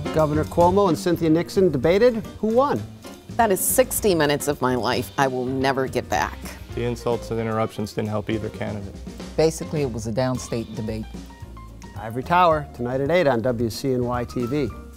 Governor Cuomo and Cynthia Nixon debated. Who won? That is 60 minutes of my life I will never get back. The insults and interruptions didn't help either candidate. Basically, it was a downstate debate. Ivory Tower, tonight at 8 on WCNY TV.